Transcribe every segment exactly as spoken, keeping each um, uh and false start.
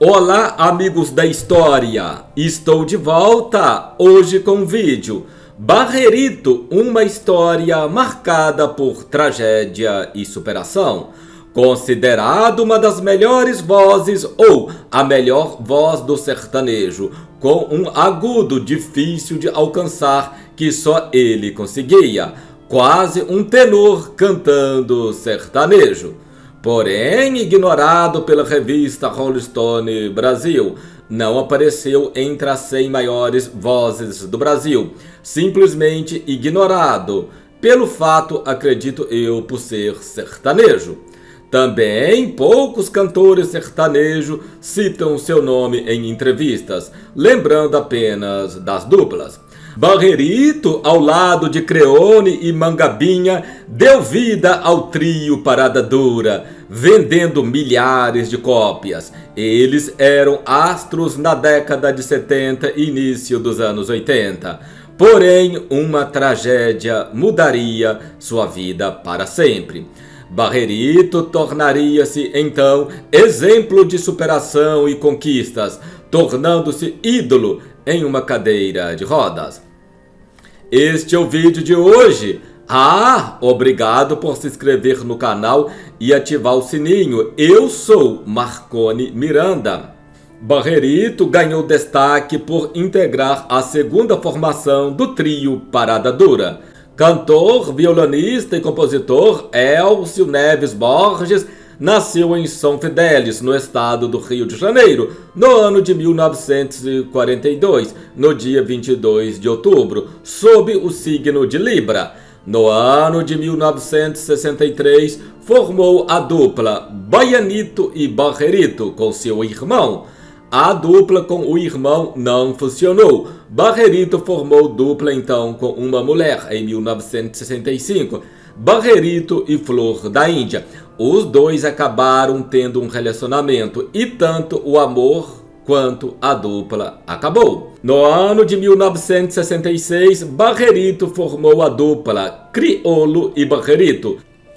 Olá, amigos da história! Estou de volta hoje com um vídeo Barrerito, uma história marcada por tragédia e superação. Considerado uma das melhores vozes ou a melhor voz do sertanejo, com um agudo difícil de alcançar que só ele conseguia, quase um tenor cantando sertanejo. Porém, ignorado pela revista Rolling Stone Brasil, não apareceu entre as cem maiores vozes do Brasil, simplesmente ignorado, pelo fato, acredito eu, por ser sertanejo. Também poucos cantores sertanejos citam seu nome em entrevistas, lembrando apenas das duplas. Barrerito, ao lado de Creone e Mangabinha, deu vida ao trio Parada Dura, vendendo milhares de cópias. Eles eram astros na década de setenta e início dos anos oitenta. Porém, uma tragédia mudaria sua vida para sempre. Barrerito tornaria-se, então, exemplo de superação e conquistas, tornando-se ídolo em uma cadeira de rodas. Este é o vídeo de hoje. Ah, obrigado por se inscrever no canal e ativar o sininho. Eu sou Marconi Miranda. Barrerito ganhou destaque por integrar a segunda formação do trio Parada Dura. Cantor, violonista e compositor Elcio Neves Borges nasceu em São Fidélis, no estado do Rio de Janeiro, no ano de mil novecentos e quarenta e dois, no dia vinte e dois de outubro, sob o signo de Libra. No ano de mil novecentos e sessenta e três, formou a dupla Baianito e Barrerito com seu irmão. A dupla com o irmão não funcionou. Barrerito formou dupla então com uma mulher em mil novecentos e sessenta e cinco, Barrerito e Flor da Índia. Os dois acabaram tendo um relacionamento e tanto o amor quanto a dupla acabou. No ano de mil novecentos e sessenta e seis, Barrerito formou a dupla Criolo e Barrerito.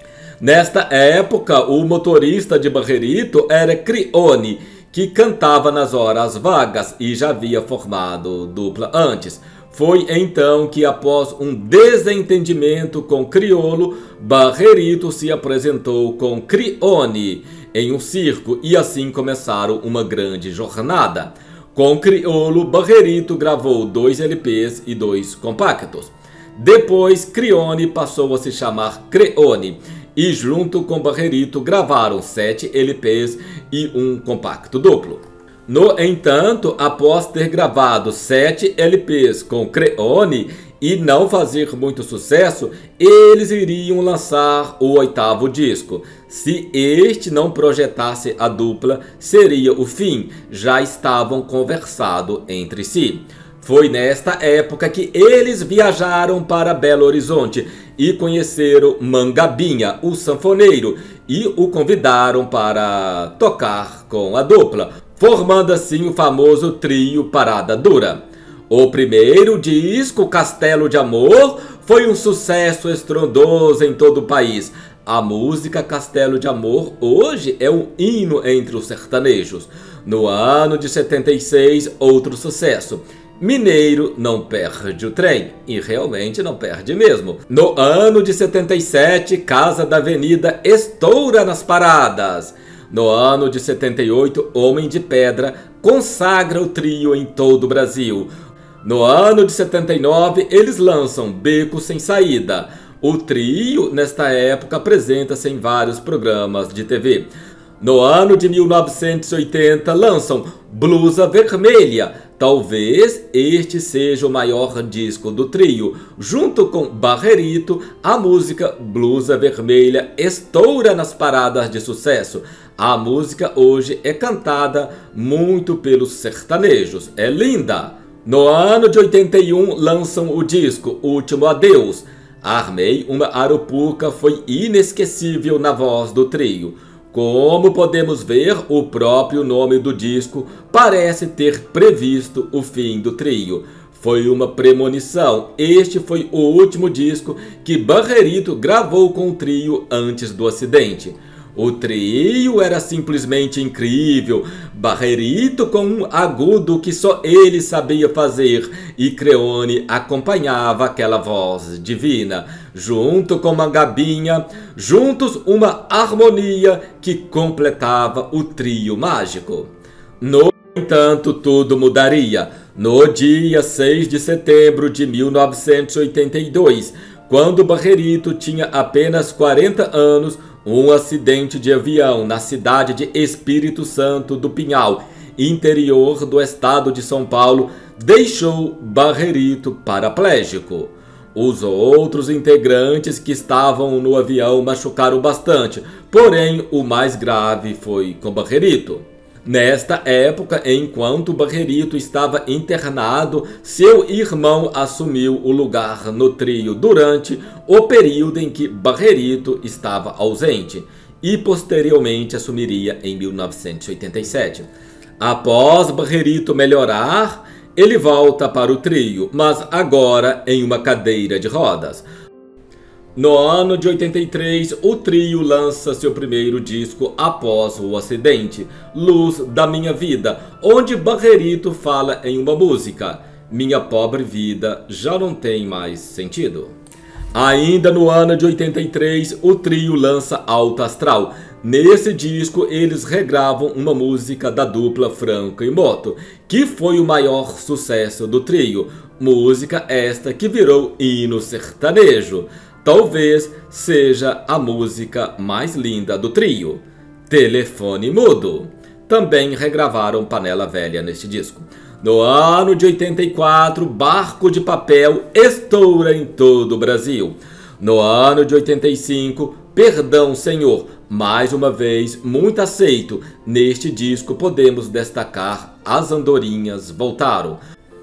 Nesta época, o motorista de Barrerito era Creone, que cantava nas horas vagas e já havia formado dupla antes. Foi então que, após um desentendimento com Criolo, Barrerito se apresentou com Creone em um circo e assim começaram uma grande jornada. Com Criolo, Barrerito gravou dois L Ps e dois compactos. Depois, Creone passou a se chamar Creone e junto com Barrerito gravaram sete L Ps e um compacto duplo. No entanto, após ter gravado sete L Ps com Creone e não fazer muito sucesso, eles iriam lançar o oitavo disco. Se este não projetasse a dupla, seria o fim, já estavam conversado entre si. Foi nesta época que eles viajaram para Belo Horizonte e conheceram Mangabinha, o sanfoneiro, e o convidaram para tocar com a dupla, formando assim o famoso trio Parada Dura. O primeiro disco, Castelo de Amor, foi um sucesso estrondoso em todo o país. A música Castelo de Amor hoje é um hino entre os sertanejos. No ano de setenta e seis, outro sucesso, Mineiro não perde o trem, e realmente não perde mesmo. No ano de setenta e sete, Casa da Avenida estoura nas paradas. No ano de setenta e oito, Homem de Pedra consagra o trio em todo o Brasil. No ano de setenta e nove, eles lançam Beco Sem Saída. O trio, nesta época, apresenta-se em vários programas de T V. No ano de mil novecentos e oitenta, lançam Blusa Vermelha. Talvez este seja o maior disco do trio. Junto com Barrerito, a música Blusa Vermelha estoura nas paradas de sucesso. A música hoje é cantada muito pelos sertanejos. É linda! No ano de oitenta e um, lançam o disco Último Adeus. Armei uma Arapuca foi inesquecível na voz do trio. Como podemos ver, o próprio nome do disco parece ter previsto o fim do trio. Foi uma premonição. Este foi o último disco que Barrerito gravou com o trio antes do acidente. O trio era simplesmente incrível, Barrerito com um agudo que só ele sabia fazer e Creone acompanhava aquela voz divina, junto com Mangabinha, juntos uma harmonia que completava o trio mágico. No entanto, tudo mudaria no dia seis de setembro de mil novecentos e oitenta e dois, quando Barrerito tinha apenas quarenta anos. Um acidente de avião na cidade de Espírito Santo do Pinhal, interior do estado de São Paulo, deixou Barrerito paraplégico. Os outros integrantes que estavam no avião machucaram bastante, porém o mais grave foi com Barrerito. Nesta época, enquanto Barrerito estava internado, seu irmão assumiu o lugar no trio durante o período em que Barrerito estava ausente e posteriormente assumiria em mil novecentos e oitenta e sete. Após Barrerito melhorar, ele volta para o trio, mas agora em uma cadeira de rodas. No ano de oitenta e três, o trio lança seu primeiro disco após o acidente, Luz da Minha Vida, onde Barrerito fala em uma música: Minha pobre vida já não tem mais sentido. Ainda no ano de oitenta e três, o trio lança Alto Astral. Nesse disco, eles regravam uma música da dupla Franco e Moto, que foi o maior sucesso do trio. Música esta que virou hino sertanejo. Talvez seja a música mais linda do trio, Telefone Mudo. Também regravaram Panela Velha neste disco. No ano de oitenta e quatro, Barco de Papel estoura em todo o Brasil. No ano de oitenta e cinco, Perdão Senhor, mais uma vez muito aceito. Neste disco podemos destacar As Andorinhas Voltaram.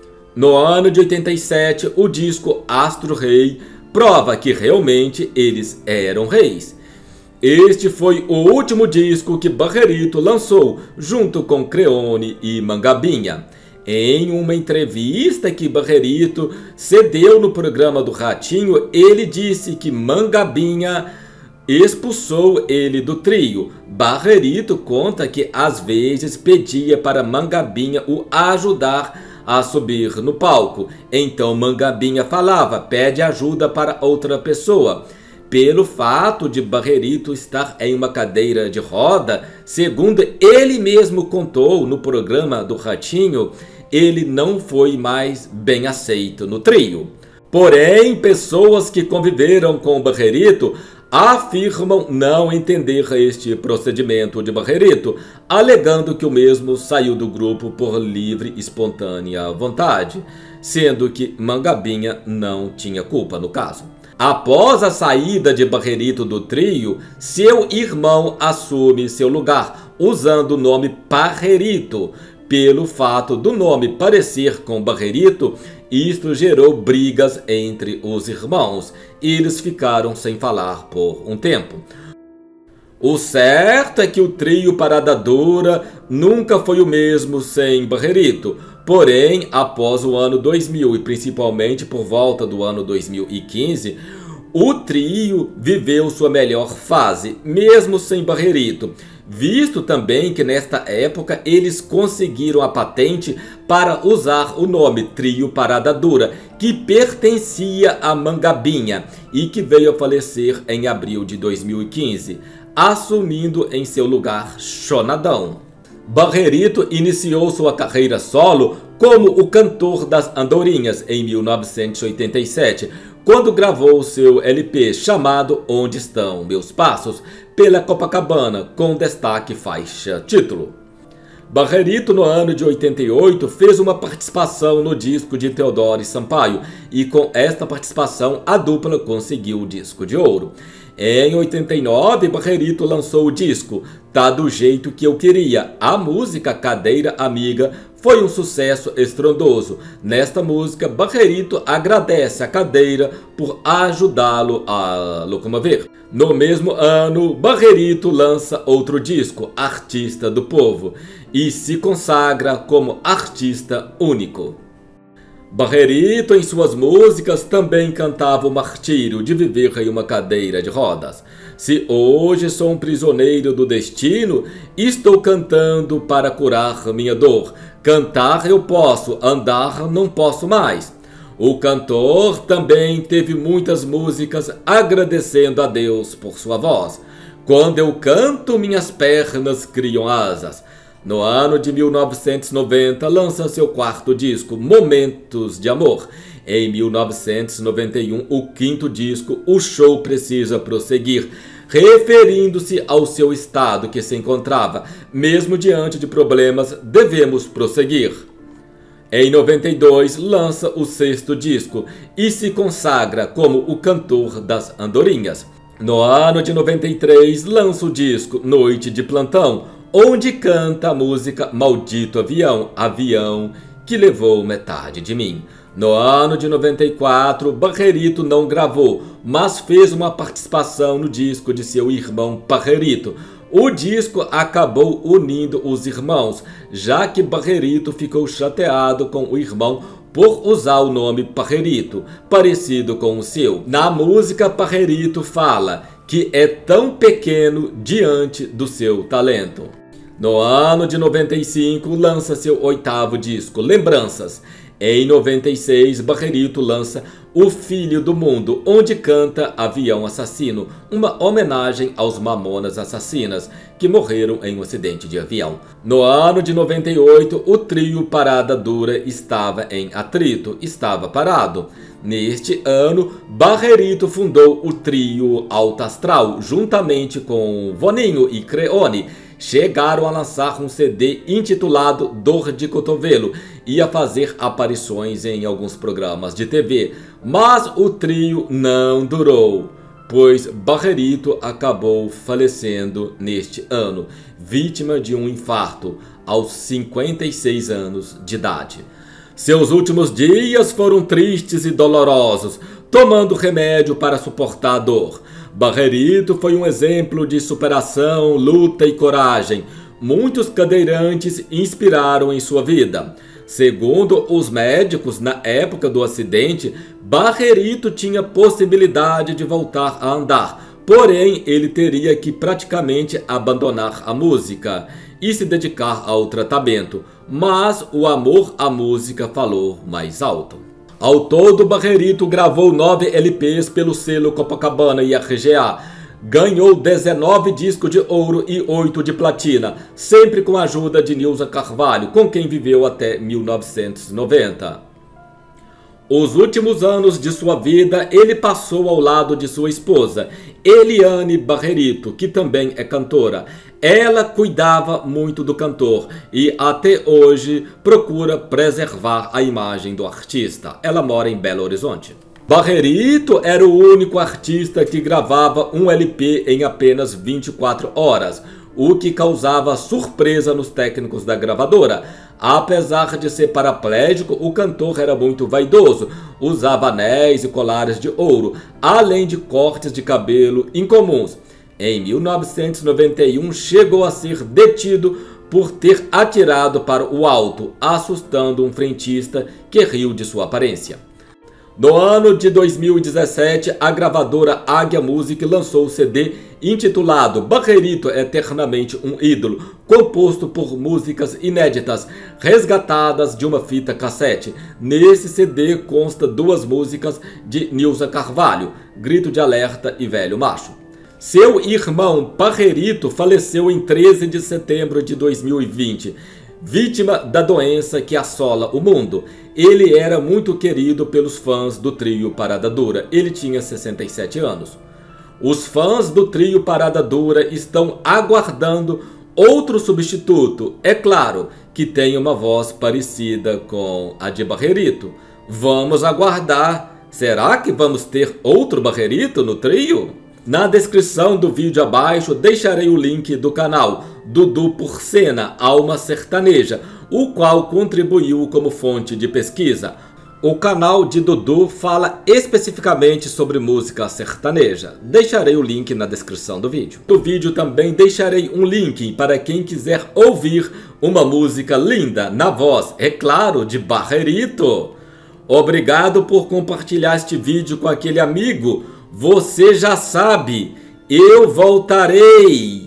No ano de oitenta e sete, o disco Astro Rei prova que realmente eles eram reis. Este foi o último disco que Barrerito lançou junto com Creone e Mangabinha. Em uma entrevista que Barrerito cedeu no programa do Ratinho, ele disse que Mangabinha expulsou ele do trio. Barrerito conta que às vezes pedia para Mangabinha o ajudar a subir no palco. Então Mangabinha falava: pede ajuda para outra pessoa. Pelo fato de Barrerito estar em uma cadeira de roda, segundo ele mesmo contou no programa do Ratinho, ele não foi mais bem aceito no trio. Porém, pessoas que conviveram com Barrerito afirmam não entender este procedimento de Barrerito, alegando que o mesmo saiu do grupo por livre e espontânea vontade, sendo que Mangabinha não tinha culpa no caso. Após a saída de Barrerito do trio, seu irmão assume seu lugar, usando o nome Parrerito. Pelo fato do nome parecer com Barrerito, isto gerou brigas entre os irmãos e eles ficaram sem falar por um tempo. O certo é que o trio Parada Dura nunca foi o mesmo sem Barrerito. Porém, após o ano dois mil e principalmente por volta do ano dois mil e quinze, o trio viveu sua melhor fase, mesmo sem Barrerito. Visto também que nesta época eles conseguiram a patente para usar o nome Trio Parada Dura, que pertencia a Mangabinha e que veio a falecer em abril de dois mil e quinze, assumindo em seu lugar Chonadão. Barrerito iniciou sua carreira solo como o cantor das Andorinhas em mil novecentos e oitenta e sete, quando gravou seu L P chamado Onde Estão Meus Passos, pela Copacabana, com destaque faixa título. Barrerito, no ano de oitenta e oito, fez uma participação no disco de Theodore Sampaio, e com esta participação a dupla conseguiu o disco de ouro. Em oitenta e nove, Barrerito lançou o disco Tá Do Jeito Que Eu Queria. A música Cadeira Amiga foi um sucesso estrondoso. Nesta música, Barrerito agradece a cadeira por ajudá-lo a locomover. No mesmo ano, Barrerito lança outro disco, Artista do Povo, e se consagra como artista único. Barrerito, em suas músicas, também cantava o martírio de viver em uma cadeira de rodas. Se hoje sou um prisioneiro do destino, estou cantando para curar minha dor. Cantar eu posso, andar não posso mais. O cantor também teve muitas músicas agradecendo a Deus por sua voz. Quando eu canto, minhas pernas criam asas. No ano de mil novecentos e noventa, lança seu quarto disco, Momentos de Amor. Em mil novecentos e noventa e um, o quinto disco, O Show Precisa Prosseguir, referindo-se ao seu estado que se encontrava. Mesmo diante de problemas, devemos prosseguir. Em noventa e dois, lança o sexto disco e se consagra como o cantor das andorinhas. No ano de noventa e três, lança o disco Noite de Plantão, onde canta a música Maldito Avião, avião que levou metade de mim. No ano de noventa e quatro, Barrerito não gravou, mas fez uma participação no disco de seu irmão Pajarito. O disco acabou unindo os irmãos, já que Barrerito ficou chateado com o irmão por usar o nome Pajarito, parecido com o seu. Na música, Pajarito fala que é tão pequeno diante do seu talento. No ano de noventa e cinco, lança seu oitavo disco, Lembranças. Em noventa e seis, Barrerito lança O Filho do Mundo, onde canta Avião Assassino, uma homenagem aos Mamonas Assassinas, que morreram em um acidente de avião. No ano de noventa e oito, o trio Parada Dura estava em atrito, estava parado. Neste ano, Barrerito fundou o trio Alto Astral, juntamente com Voninho e Creone. Chegaram a lançar um C D intitulado Dor de Cotovelo e a fazer aparições em alguns programas de T V. Mas o trio não durou, pois Barrerito acabou falecendo neste ano, vítima de um infarto, aos cinquenta e seis anos de idade. Seus últimos dias foram tristes e dolorosos, tomando remédio para suportar a dor. Barrerito foi um exemplo de superação, luta e coragem. Muitos cadeirantes inspiraram em sua vida. Segundo os médicos, na época do acidente, Barrerito tinha possibilidade de voltar a andar. Porém, ele teria que praticamente abandonar a música e se dedicar ao tratamento. Mas o amor à música falou mais alto. Ao todo, Barrerito gravou nove L Ps pelo selo Copacabana e R G A. Ganhou dezenove discos de ouro e oito de platina, sempre com a ajuda de Nilza Carvalho, com quem viveu até mil novecentos e noventa. Os últimos anos de sua vida, ele passou ao lado de sua esposa, Eliane Barrerito, que também é cantora. Ela cuidava muito do cantor e até hoje procura preservar a imagem do artista. Ela mora em Belo Horizonte. Barrerito era o único artista que gravava um L P em apenas vinte e quatro horas, o que causava surpresa nos técnicos da gravadora. Apesar de ser paraplégico, o cantor era muito vaidoso, usava anéis e colares de ouro, além de cortes de cabelo incomuns. Em mil novecentos e noventa e um, chegou a ser detido por ter atirado para o alto, assustando um frentista que riu de sua aparência. No ano de dois mil e dezessete, a gravadora Águia Music lançou o C D intitulado Barrerito Eternamente um Ídolo, composto por músicas inéditas, resgatadas de uma fita cassete. Nesse C D consta duas músicas de Nilza Carvalho, Grito de Alerta e Velho Macho. Seu irmão Pajarito faleceu em treze de setembro de dois mil e vinte, vítima da doença que assola o mundo. Ele era muito querido pelos fãs do trio Parada Dura. Ele tinha sessenta e sete anos. Os fãs do trio Parada Dura estão aguardando outro substituto. É claro que tem uma voz parecida com a de Barrerito. Vamos aguardar. Será que vamos ter outro Barrerito no trio? Na descrição do vídeo abaixo deixarei o link do canal Dudu Porcena, Alma Sertaneja, o qual contribuiu como fonte de pesquisa. O canal de Dudu fala especificamente sobre música sertaneja. Deixarei o link na descrição do vídeo. No vídeo também deixarei um link para quem quiser ouvir uma música linda na voz, é claro, de Barrerito. Obrigado por compartilhar este vídeo com aquele amigo. Você já sabe, eu voltarei.